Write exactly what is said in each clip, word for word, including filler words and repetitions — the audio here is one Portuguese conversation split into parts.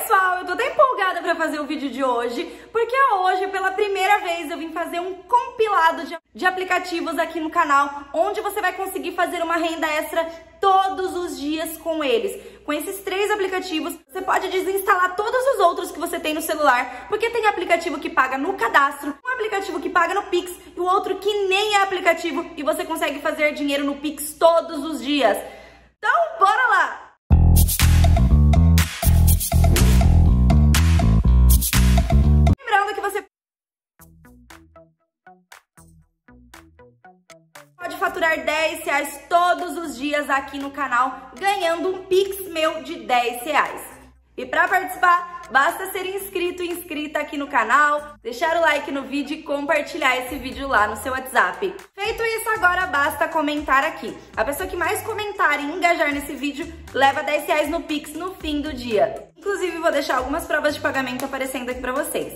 Pessoal, eu tô até empolgada pra fazer o vídeo de hoje, porque hoje, pela primeira vez, eu vim fazer um compilado de, de aplicativos aqui no canal, onde você vai conseguir fazer uma renda extra todos os dias com eles. Com esses três aplicativos, você pode desinstalar todos os outros que você tem no celular, porque tem aplicativo que paga no cadastro, um aplicativo que paga no Pix e o outro que nem é aplicativo e você consegue fazer dinheiro no Pix todos os dias. Então, bora lá! Lembrando que você pode faturar dez reais todos os dias aqui no canal, ganhando um Pix meu de dez reais. E para participar, basta ser inscrito e inscrita aqui no canal, deixar o like no vídeo e compartilhar esse vídeo lá no seu WhatsApp. Feito isso, agora basta comentar aqui. A pessoa que mais comentar e engajar nesse vídeo leva dez reais no Pix no fim do dia. Inclusive, vou deixar algumas provas de pagamento aparecendo aqui para vocês.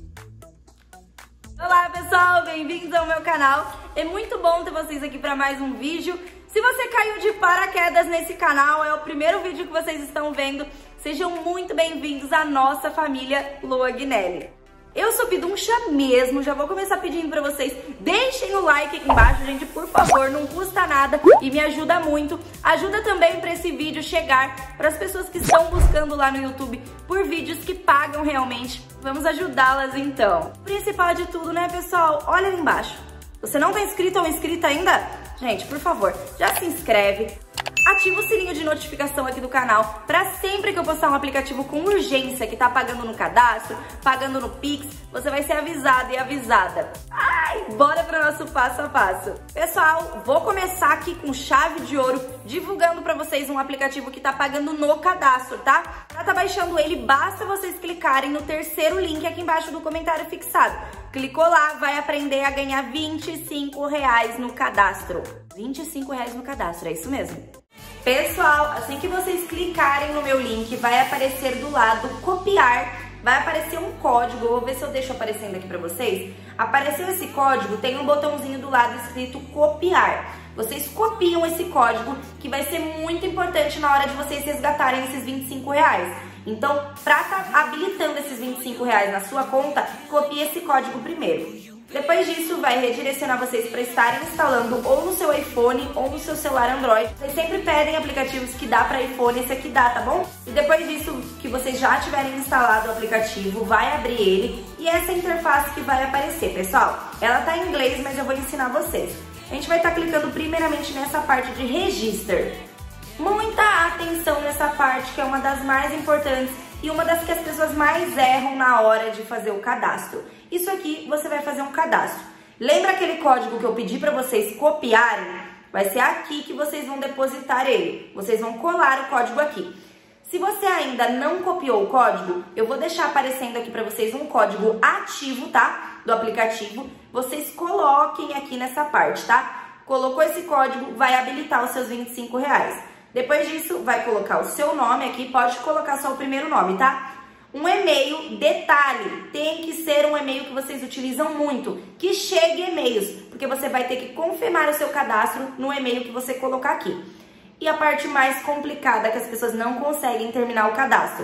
Olá pessoal, bem-vindos ao meu canal. É muito bom ter vocês aqui para mais um vídeo. Se você caiu de paraquedas nesse canal, é o primeiro vídeo que vocês estão vendo, sejam muito bem-vindos à nossa família Lua Guinelli. Eu sou piduncha mesmo, já vou começar pedindo para vocês, deixem o like aqui embaixo, gente, por favor, não custa nada e me ajuda muito. Ajuda também para esse vídeo chegar para as pessoas que estão buscando lá no YouTube por vídeos que pagam realmente. Vamos ajudá-las então. O principal de tudo, né, pessoal? Olha ali embaixo. Você não tá inscrito ou inscrita ainda? Gente, por favor, já se inscreve. Ativa o sininho de notificação aqui do canal para sempre que eu postar um aplicativo com urgência que tá pagando no cadastro, pagando no Pix, você vai ser avisado e avisada. Ai, bora para o nosso passo a passo. Pessoal, vou começar aqui com chave de ouro, divulgando para vocês um aplicativo que tá pagando no cadastro, tá? Para tá baixando ele, basta vocês clicarem no terceiro link aqui embaixo do comentário fixado. Clicou lá, vai aprender a ganhar vinte e cinco reais no cadastro. vinte e cinco reais no cadastro, é isso mesmo. Pessoal, assim que vocês clicarem no meu link, vai aparecer do lado copiar, vai aparecer um código, eu vou ver se eu deixo aparecendo aqui pra vocês. Apareceu esse código, tem um botãozinho do lado escrito copiar. Vocês copiam esse código, que vai ser muito importante na hora de vocês resgatarem esses vinte e cinco reais. Então, pra estar habilitando esses vinte e cinco reais na sua conta, copie esse código primeiro. Depois disso, vai redirecionar vocês para estarem instalando ou no seu iPhone ou no seu celular Android. Vocês sempre pedem aplicativos que dá para iPhone, esse aqui dá, tá bom? E depois disso, que vocês já tiverem instalado o aplicativo, vai abrir ele e essa interface que vai aparecer, pessoal. Ela tá em inglês, mas eu vou ensinar vocês. A gente vai estar clicando primeiramente nessa parte de Register. Muita atenção nessa parte, que é uma das mais importantes e uma das que as pessoas mais erram na hora de fazer o cadastro. Isso aqui, você vai fazer um cadastro. Lembra aquele código que eu pedi para vocês copiarem? Vai ser aqui que vocês vão depositar ele. Vocês vão colar o código aqui. Se você ainda não copiou o código, eu vou deixar aparecendo aqui para vocês um código ativo, tá? Do aplicativo. Vocês coloquem aqui nessa parte, tá? Colocou esse código, vai habilitar os seus vinte e cinco reais. Depois disso, vai colocar o seu nome aqui, pode colocar só o primeiro nome, tá? Um e-mail, detalhe, tem que ser um e-mail que vocês utilizam muito, que chegue e-mails, porque você vai ter que confirmar o seu cadastro no e-mail que você colocar aqui. E a parte mais complicada, que as pessoas não conseguem terminar o cadastro.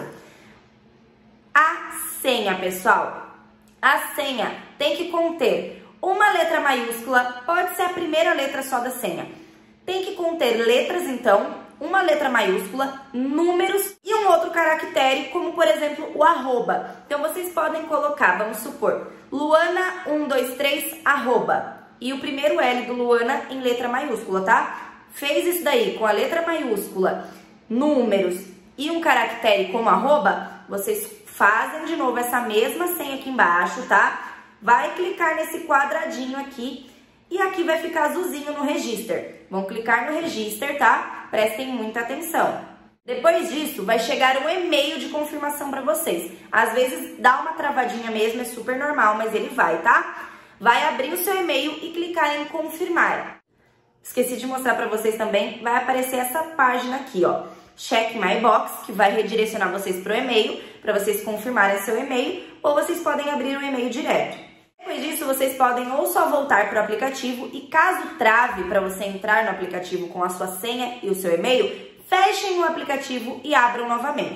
A senha, pessoal. A senha tem que conter uma letra maiúscula, pode ser a primeira letra só da senha. Tem que conter letras, então, uma letra maiúscula, números e um outro caractere, como por exemplo o arroba. Então vocês podem colocar, vamos supor, Luana um dois três arroba e o primeiro L do Luana em letra maiúscula, tá? Fez isso daí com a letra maiúscula, números e um caractere como arroba, vocês fazem de novo essa mesma senha aqui embaixo, tá? Vai clicar nesse quadradinho aqui e aqui vai ficar azulzinho no Register. Vão clicar no Register, tá? Prestem muita atenção. Depois disso, vai chegar um e-mail de confirmação para vocês. Às vezes dá uma travadinha mesmo, é super normal, mas ele vai, tá? Vai abrir o seu e-mail e clicar em confirmar. Esqueci de mostrar para vocês também, vai aparecer essa página aqui, ó. Check My Box, que vai redirecionar vocês para o e-mail, para vocês confirmarem seu e-mail, ou vocês podem abrir o e-mail direto. Depois disso, vocês podem ou só voltar para o aplicativo e caso trave para você entrar no aplicativo com a sua senha e o seu e-mail, fechem o aplicativo e abram novamente.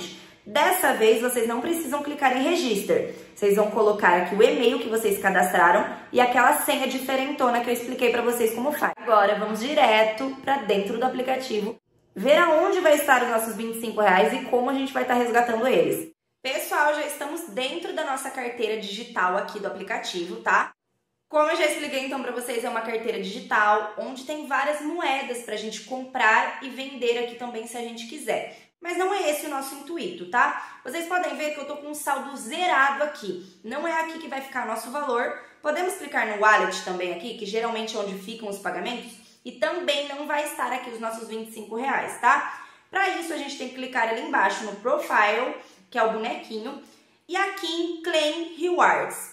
Dessa vez, vocês não precisam clicar em Register. Vocês vão colocar aqui o e-mail que vocês cadastraram e aquela senha diferentona que eu expliquei para vocês como faz. Agora, vamos direto para dentro do aplicativo, ver aonde vai estar os nossos vinte e cinco reais e como a gente vai estar resgatando eles. Pessoal, já estamos dentro da nossa carteira digital aqui do aplicativo, tá? Como eu já expliquei então para vocês, é uma carteira digital onde tem várias moedas para a gente comprar e vender aqui também se a gente quiser. Mas não é esse o nosso intuito, tá? Vocês podem ver que eu tô com um saldo zerado aqui. Não é aqui que vai ficar nosso valor. Podemos clicar no Wallet também aqui, que geralmente é onde ficam os pagamentos. E também não vai estar aqui os nossos vinte e cinco reais, tá? Para isso, a gente tem que clicar ali embaixo no Profile, que é o bonequinho. E aqui em Claim Rewards.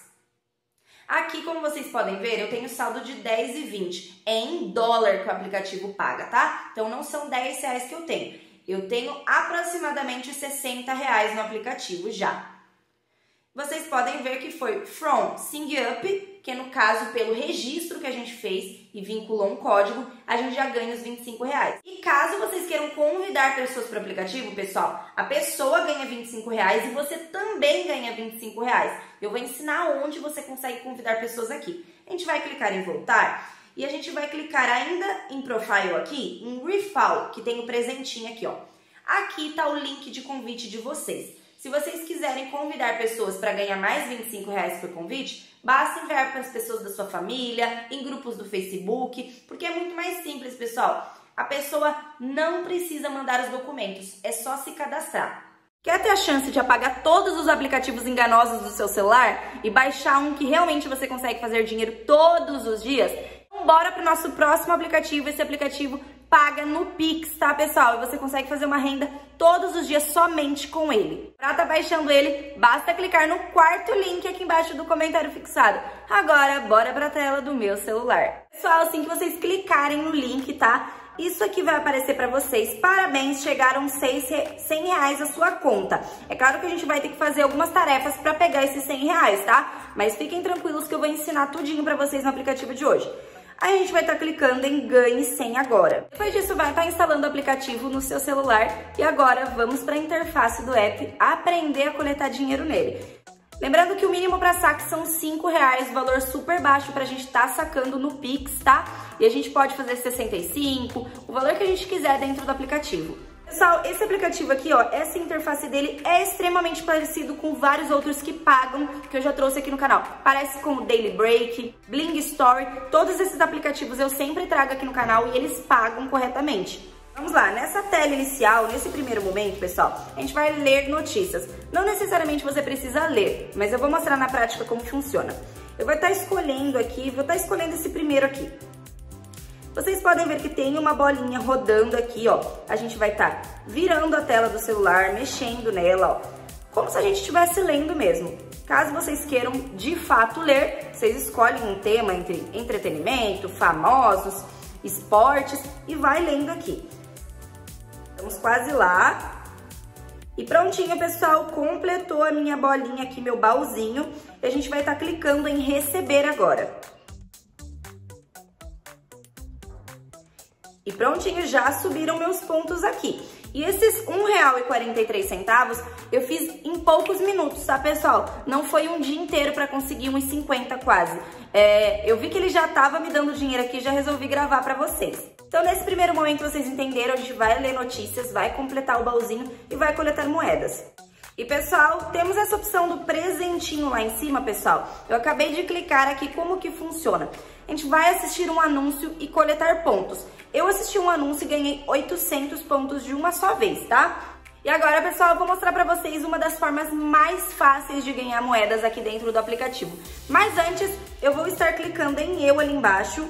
Aqui, como vocês podem ver, eu tenho saldo de dez e vinte. É em dólar que o aplicativo paga, tá? Então, não são dez reais que eu tenho. Eu tenho aproximadamente sessenta reais no aplicativo já. Vocês podem ver que foi From SingUp, que no caso, pelo registro que a gente fez e vinculou um código, a gente já ganha os vinte e cinco reais. E caso vocês queiram convidar pessoas para o aplicativo, pessoal, a pessoa ganha vinte e cinco reais e você também ganha vinte e cinco reais. Eu vou ensinar onde você consegue convidar pessoas aqui. A gente vai clicar em voltar e a gente vai clicar ainda em Profile aqui, em Refill, que tem o presentinho aqui, ó. Aqui tá o link de convite de vocês. Se vocês quiserem convidar pessoas para ganhar mais vinte e cinco reais por convite, basta enviar para as pessoas da sua família, em grupos do Facebook, porque é muito mais simples, pessoal. A pessoa não precisa mandar os documentos, é só se cadastrar. Quer ter a chance de apagar todos os aplicativos enganosos do seu celular e baixar um que realmente você consegue fazer dinheiro todos os dias? Então, bora para o nosso próximo aplicativo. Esse aplicativo paga no Pix, tá, pessoal? E você consegue fazer uma renda todos os dias somente com ele. Para estar baixando ele, basta clicar no quarto link aqui embaixo do comentário fixado. Agora, bora para a tela do meu celular. Pessoal, assim que vocês clicarem no link, tá? Isso aqui vai aparecer para vocês. Parabéns, chegaram cem reais à sua conta. É claro que a gente vai ter que fazer algumas tarefas para pegar esses cem reais, tá? Mas fiquem tranquilos que eu vou ensinar tudinho para vocês no aplicativo de hoje. Aí a gente vai estar clicando em Ganhe cem agora. Depois disso, vai estar instalando o aplicativo no seu celular. E agora, vamos para a interface do app aprender a coletar dinheiro nele. Lembrando que o mínimo para saque são cinco reais, valor super baixo para a gente estar sacando no Pix, tá? E a gente pode fazer sessenta e cinco, o valor que a gente quiser dentro do aplicativo. Pessoal, esse aplicativo aqui, ó, essa interface dele é extremamente parecido com vários outros que pagam, que eu já trouxe aqui no canal. Parece com o Daily Break, Bling Story, todos esses aplicativos eu sempre trago aqui no canal e eles pagam corretamente. Vamos lá, nessa tela inicial, nesse primeiro momento, pessoal, a gente vai ler notícias. Não necessariamente você precisa ler, mas eu vou mostrar na prática como funciona. Eu vou estar escolhendo aqui, vou estar escolhendo esse primeiro aqui. Vocês podem ver que tem uma bolinha rodando aqui, ó. A gente vai estar virando a tela do celular, mexendo nela, ó. Como se a gente estivesse lendo mesmo. Caso vocês queiram de fato ler, vocês escolhem um tema entre entretenimento, famosos, esportes e vai lendo aqui. Estamos quase lá. E prontinho, pessoal, completou a minha bolinha aqui, meu baúzinho. E a gente vai estar clicando em receber agora. E prontinho, já subiram meus pontos aqui. E esses um real e quarenta e três centavos eu fiz em poucos minutos, tá, pessoal? Não foi um dia inteiro para conseguir um e cinquenta quase. É, eu vi que ele já tava me dando dinheiro aqui, já resolvi gravar para vocês. Então, nesse primeiro momento, vocês entenderam, a gente vai ler notícias, vai completar o baúzinho e vai coletar moedas. E, pessoal, temos essa opção do presentinho lá em cima, pessoal. Eu acabei de clicar aqui como que funciona. A gente vai assistir um anúncio e coletar pontos. Eu assisti um anúncio e ganhei oitocentos pontos de uma só vez, tá? E agora, pessoal, eu vou mostrar pra vocês uma das formas mais fáceis de ganhar moedas aqui dentro do aplicativo. Mas antes, eu vou estar clicando em Eu ali embaixo.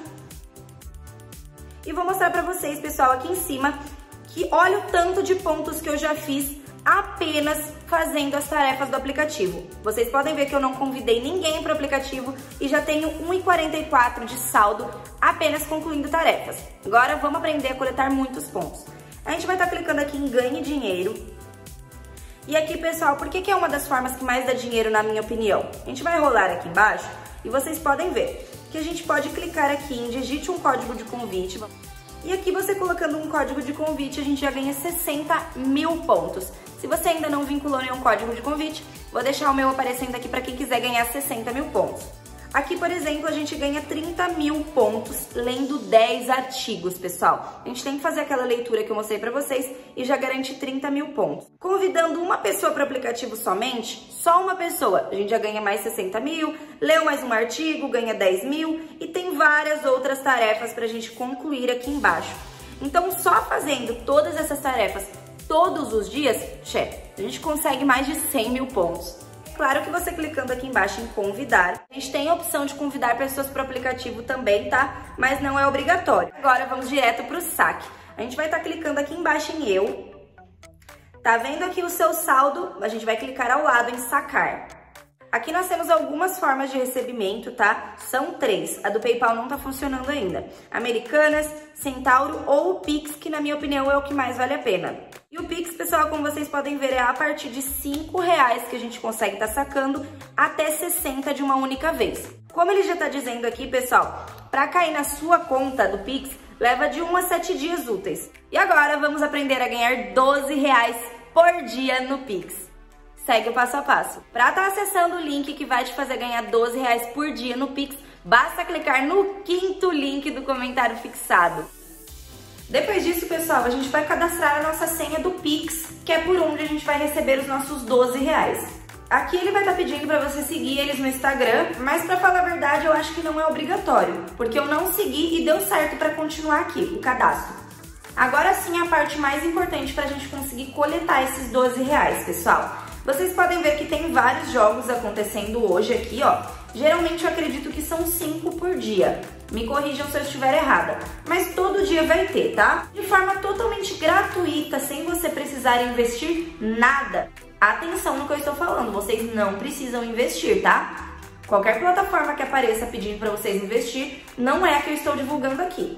E vou mostrar pra vocês, pessoal, aqui em cima, que olha o tanto de pontos que eu já fiz apenas fazendo as tarefas do aplicativo. Vocês podem ver que eu não convidei ninguém para o aplicativo e já tenho um e quarenta e quatro de saldo apenas concluindo tarefas. Agora vamos aprender a coletar muitos pontos. A gente vai estar clicando aqui em Ganhe Dinheiro. E aqui, pessoal, por que que é uma das formas que mais dá dinheiro na minha opinião? A gente vai rolar aqui embaixo e vocês podem ver que a gente pode clicar aqui em Digite um código de convite. E aqui você colocando um código de convite, a gente já ganha sessenta mil pontos. Se você ainda não vinculou nenhum código de convite, vou deixar o meu aparecendo aqui para quem quiser ganhar sessenta mil pontos. Aqui, por exemplo, a gente ganha trinta mil pontos lendo dez artigos, pessoal. A gente tem que fazer aquela leitura que eu mostrei pra vocês e já garante trinta mil pontos. Convidando uma pessoa para o aplicativo somente, só uma pessoa, a gente já ganha mais sessenta mil, leu mais um artigo, ganha dez mil e tem várias outras tarefas pra gente concluir aqui embaixo. Então, só fazendo todas essas tarefas todos os dias, chefe, a gente consegue mais de cem mil pontos. Claro que você clicando aqui embaixo em convidar, a gente tem a opção de convidar pessoas para o aplicativo também, tá? Mas não é obrigatório. Agora vamos direto para o saque. A gente vai estar clicando aqui embaixo em eu. Tá vendo aqui o seu saldo? A gente vai clicar ao lado em sacar. Aqui nós temos algumas formas de recebimento, tá? São três. A do PayPal não tá funcionando ainda. Americanas, Centauro ou o Pix, que na minha opinião é o que mais vale a pena. E o Pix, pessoal, como vocês podem ver, é a partir de cinco reais que a gente consegue estar sacando até sessenta de uma única vez. Como ele já tá dizendo aqui, pessoal, para cair na sua conta do Pix, leva de um a sete dias úteis. E agora vamos aprender a ganhar doze reais por dia no Pix. Segue o passo a passo. Para estar acessando o link que vai te fazer ganhar doze reais por dia no Pix, basta clicar no quinto link do comentário fixado. Depois disso, pessoal, a gente vai cadastrar a nossa senha do Pix, que é por onde a gente vai receber os nossos doze reais. Aqui ele vai estar pedindo para você seguir eles no Instagram, mas para falar a verdade eu acho que não é obrigatório, porque eu não segui e deu certo para continuar aqui, o cadastro. Agora sim a parte mais importante para a gente conseguir coletar esses doze reais, pessoal. Vocês podem ver que tem vários jogos acontecendo hoje aqui, ó. Geralmente eu acredito que são cinco por dia. Me corrijam se eu estiver errada. Mas todo dia vai ter, tá? De forma totalmente gratuita, sem você precisar investir nada. Atenção no que eu estou falando, vocês não precisam investir, tá? Qualquer plataforma que apareça pedindo para vocês investir, não é a que eu estou divulgando aqui.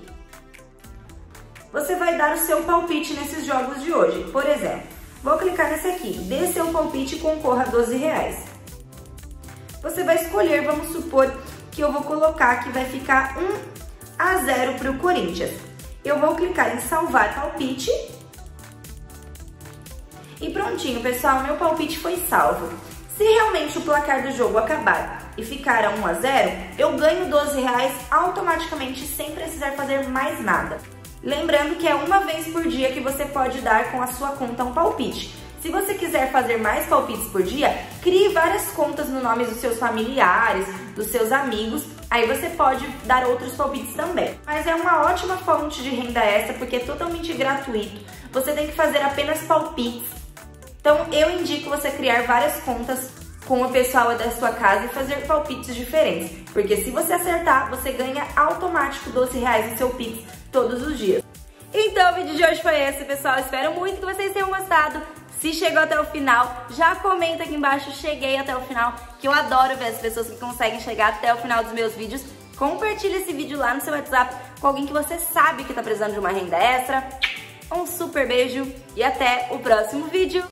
Você vai dar o seu palpite nesses jogos de hoje. Por exemplo, vou clicar nesse aqui, dê seu palpite e concorra a doze reais. Você vai escolher, vamos supor que eu vou colocar que vai ficar um a zero para o Corinthians. Eu vou clicar em salvar palpite. E prontinho, pessoal, meu palpite foi salvo. Se realmente o placar do jogo acabar e ficar a um a zero, eu ganho doze reais automaticamente sem precisar fazer mais nada. Lembrando que é uma vez por dia que você pode dar com a sua conta um palpite. Se você quiser fazer mais palpites por dia, crie várias contas no nome dos seus familiares, dos seus amigos, aí você pode dar outros palpites também. Mas é uma ótima fonte de renda extra porque é totalmente gratuito, você tem que fazer apenas palpites. Então eu indico você criar várias contas com o pessoal da sua casa e fazer palpites diferentes, porque se você acertar, você ganha automático doze reais no seu Pix todos os dias. Então o vídeo de hoje foi esse, pessoal. Espero muito que vocês tenham gostado. Se chegou até o final, já comenta aqui embaixo, cheguei até o final, que eu adoro ver as pessoas que conseguem chegar até o final dos meus vídeos. Compartilhe esse vídeo lá no seu WhatsApp com alguém que você sabe que tá precisando de uma renda extra. Um super beijo e até o próximo vídeo.